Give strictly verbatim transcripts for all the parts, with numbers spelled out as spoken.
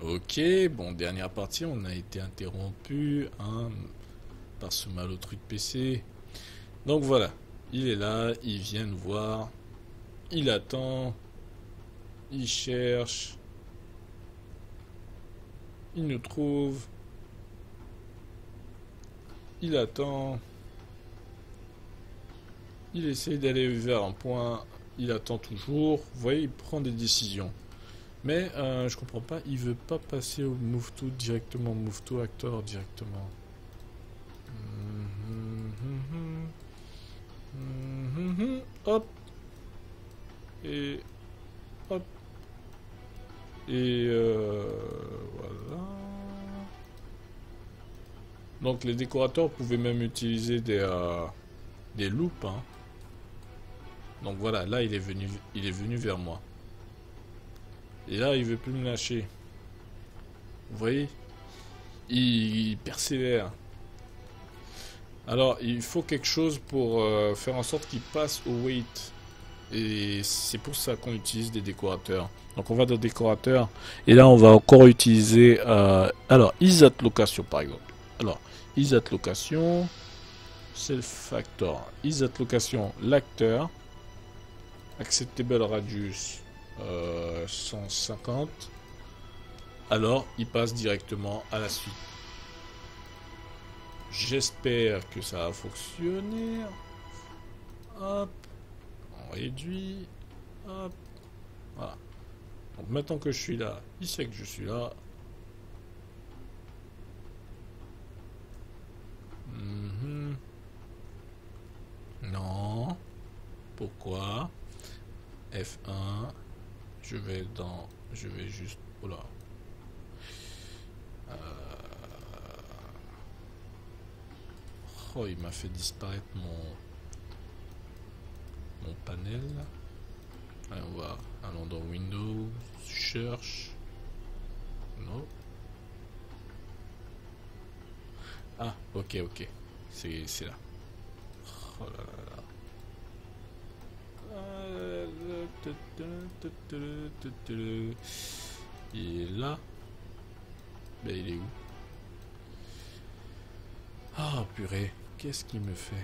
Ok, bon, dernière partie, on a été interrompu hein, par ce malot truc P C. Donc voilà, il est là, il vient nous voir, il attend, il cherche, il nous trouve, il attend, il essaye d'aller vers un point, il attend toujours. Vous voyez, il prend des décisions. Mais euh, je comprends pas, il veut pas passer au move to directement, move to actor directement. Hop. Et hop. Et euh, voilà. Donc les décorateurs pouvaient même utiliser des, euh, des loupes. Hein. Donc voilà, là il est venu, il est venu vers moi. Et là il veut plus me lâcher. Vous voyez, il, il persévère. Alors il faut quelque chose pour euh, faire en sorte qu'il passe au wait. Et c'est pour ça qu'on utilise des décorateurs. Donc on va dans décorateur et là on va encore utiliser euh, alors isat location par exemple. Alors isat location self factor isat location l'acteur acceptable radius euh, cent cinquante. Alors il passe directement à la suite. J'espère que ça va fonctionner. Hop, on réduit. Hop, voilà. Donc maintenant que je suis là, il sait que je suis là. Mmh. Non. Pourquoi? F un. Je vais dans... Je vais juste... Oh là. Euh... Oh, il m'a fait disparaître mon... Mon panel. Allez, on va... Allons dans Windows. Cherche. Non. Ah, ok, ok. C'est là. Oh là là là. Il est là. Ben il est où? Ah purée, qu'est-ce qu'il me fait?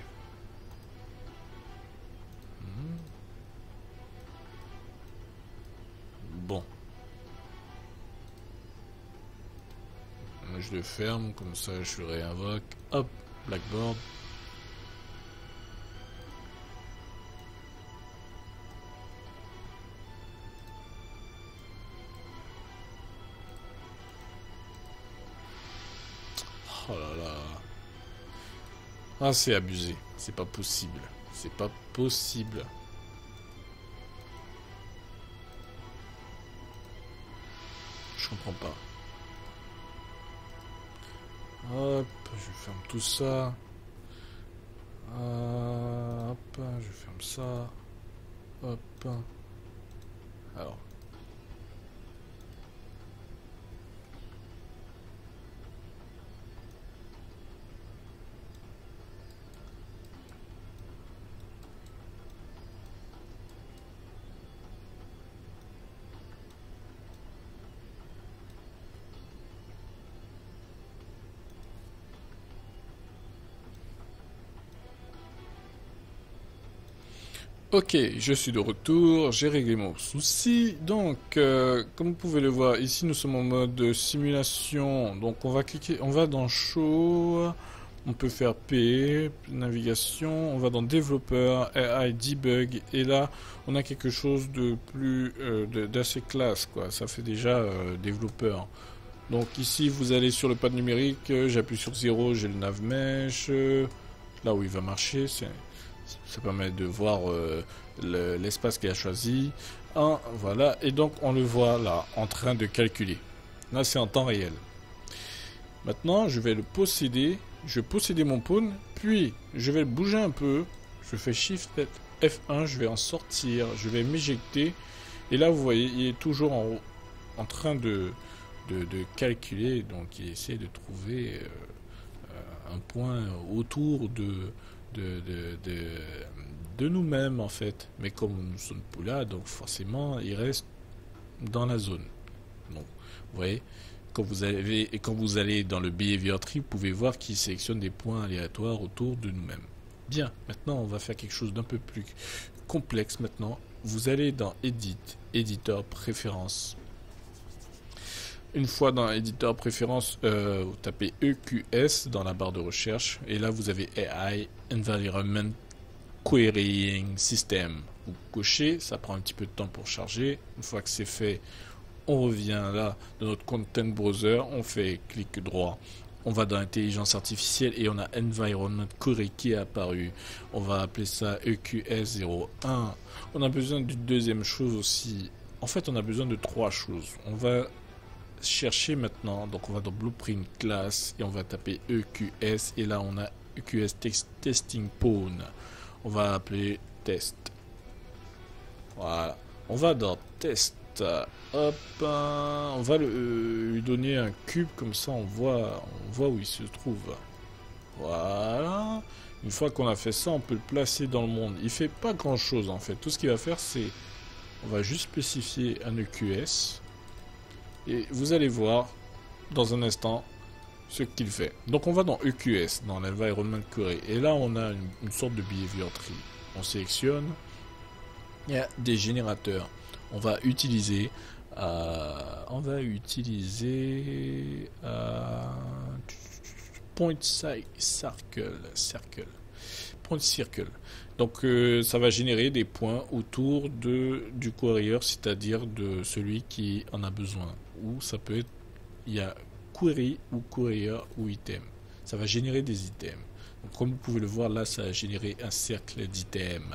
hmm. Bon. Je le ferme, comme ça je le réinvoque. Hop, Blackboard. Oh là là. Ah, c'est abusé. C'est pas possible. C'est pas possible. Je comprends pas. Hop, je ferme tout ça. Hop, je ferme ça. Hop. Alors. Ok, je suis de retour, j'ai réglé mon souci. Donc, euh, comme vous pouvez le voir, ici nous sommes en mode simulation. Donc, on va cliquer, on va dans Show, on peut faire P, navigation, on va dans développeur, A I, debug, et là, on a quelque chose de plus, euh, d'assez classe, quoi. Ça fait déjà euh, développeur. Donc, ici, vous allez sur le pad numérique, j'appuie sur zéro, j'ai le nav mesh, euh, là où il va marcher, c'est. Ça permet de voir euh, l'espace qu'il a choisi. Un, voilà. Et donc, on le voit là, en train de calculer. Là, c'est en temps réel. Maintenant, je vais le posséder. Je vais posséder mon pawn. Puis, je vais le bouger un peu. Je fais Shift F un. Je vais en sortir. Je vais m'éjecter. Et là, vous voyez, il est toujours en, en train de, de, de calculer. Donc, il essaie de trouver euh, un point autour de... de, de, de, de nous-mêmes en fait. Mais comme nous ne sommes plus là, donc forcément il reste dans la zone. Donc vous voyez, quand vous avez et quand vous allez dans le Behavior Tree, vous pouvez voir qu'il sélectionne des points aléatoires autour de nous-mêmes. Bien, maintenant on va faire quelque chose d'un peu plus complexe maintenant. Vous allez dans Edit, Éditeur Préférences. Une fois dans Éditeur Préférences, euh, vous tapez E Q S dans la barre de recherche et là vous avez A I, Environment Querying System. Vous cochez, ça prend un petit peu de temps pour charger. Une fois que c'est fait, on revient là dans notre Content Browser, on fait clic droit, on va dans Intelligence Artificielle et on a Environment Query qui est apparu. On va appeler ça E Q S zéro un. On a besoin d'une deuxième chose aussi. En fait, on a besoin de trois choses. On va chercher maintenant, donc on va dans Blueprint Class et on va taper E Q S et là on a E Q S Text Testing Pawn. On va appeler Test. Voilà. On va dans Test. Hop, hein, on va le, euh, lui donner un cube comme ça on voit, on voit où il se trouve. Voilà. Une fois qu'on a fait ça, on peut le placer dans le monde. Il fait pas grand chose en fait. Tout ce qu'il va faire, c'est on va juste spécifier un E Q S et vous allez voir dans un instant ce qu'il fait. Donc on va dans E Q S, dans l'Environment Query, et là on a une, une sorte de Behavior Tree. On sélectionne, il y a des générateurs. On va utiliser, euh, on va utiliser euh, Point Circle, Circle, Point Circle. Donc euh, ça va générer des points autour de du queryeur, c'est-à-dire de celui qui en a besoin. Ou ça peut être, il y a query ou queryeur ou item. Ça va générer des items. Donc comme vous pouvez le voir là, ça a généré un cercle d'items.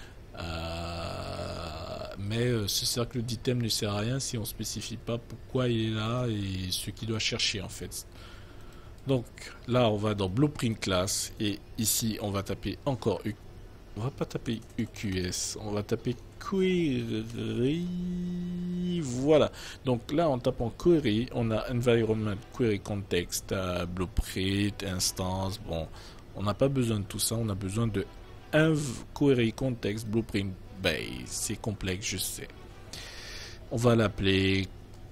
Euh, mais euh, ce cercle d'items ne sert à rien si on ne spécifie pas pourquoi il est là et ce qu'il doit chercher en fait. Donc là on va dans Blueprint Class et ici on va taper encore U... on va pas taper E Q S, on va taper Query. Voilà, donc là en tapant Query on a Environment Query Context, euh, Blueprint, Instance. Bon, on n'a pas besoin de tout ça, on a besoin de Env Query Context Blueprint Base. C'est complexe, je sais. On va l'appeler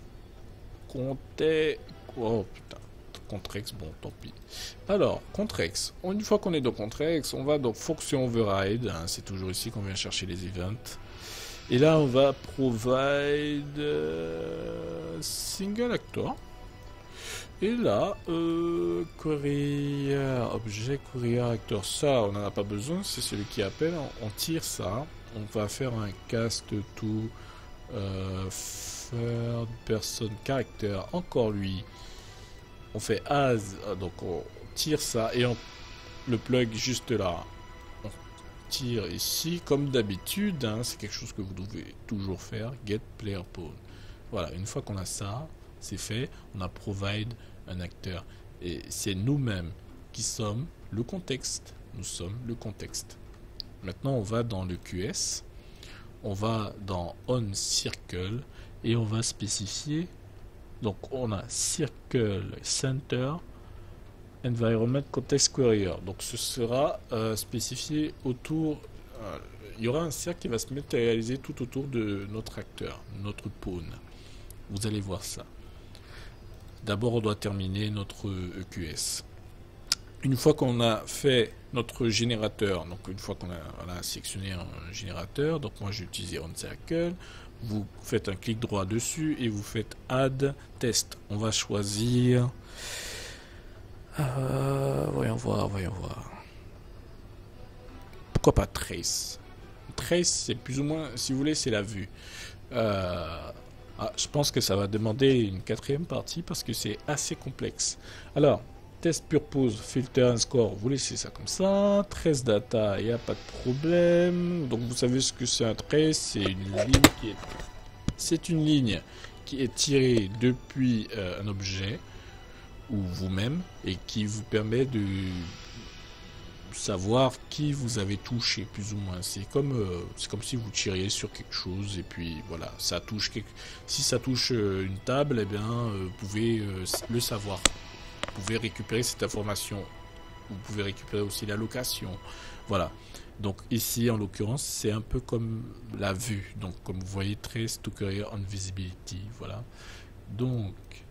Context. Oh putain, Contrex, bon tant pis. Alors, Contrex. Une fois qu'on est dans Contrex, on va dans Fonction Override. Hein, c'est toujours ici qu'on vient chercher les events. Et là, on va provide euh, single actor. Et là, euh, courrier, objet, courrier, acteur, ça, on n'en a pas besoin, c'est celui qui appelle, on, on tire ça, on va faire un cast to euh, third person character, encore lui, on fait as, donc on tire ça et on le plug juste là. On tire ici, comme d'habitude, hein, c'est quelque chose que vous devez toujours faire, get player pawn. Voilà, une fois qu'on a ça, c'est fait, on a provide un acteur et c'est nous-mêmes qui sommes le contexte. Nous sommes le contexte. Maintenant, on va dans le Q S, on va dans on circle et on va spécifier. Donc, on a circle center environment context queryeur. Donc, ce sera euh, spécifié autour. Euh, il y aura un cercle qui va se matérialiser tout autour de notre acteur, notre pawn. Vous allez voir ça. D'abord, on doit terminer notre E Q S. Une fois qu'on a fait notre générateur, donc une fois qu'on a voilà, sélectionné un générateur, donc moi j'ai utilisé OnCircle, vous faites un clic droit dessus et vous faites Add Test. On va choisir... Euh, voyons voir, voyons voir. Pourquoi pas Trace? Trace, c'est plus ou moins, si vous voulez, c'est la vue. Euh... Ah, je pense que ça va demander une quatrième partie parce que c'est assez complexe. Alors, test purpose, filter and score, vous laissez ça comme ça. Trace data, il n'y a pas de problème. Donc vous savez ce que c'est un trace, c'est une ligne qui est, c'est une ligne qui est tirée depuis euh, un objet ou vous-même et qui vous permet de savoir qui vous avez touché plus ou moins. C'est comme euh, c'est comme si vous tiriez sur quelque chose et puis voilà, ça touche quelque... si ça touche euh, une table, eh bien euh, vous pouvez euh, le savoir. Vous pouvez récupérer cette information. Vous pouvez récupérer aussi la location. Voilà. Donc ici en l'occurrence, c'est un peu comme la vue. Donc comme vous voyez, trace to career on visibility, voilà. Donc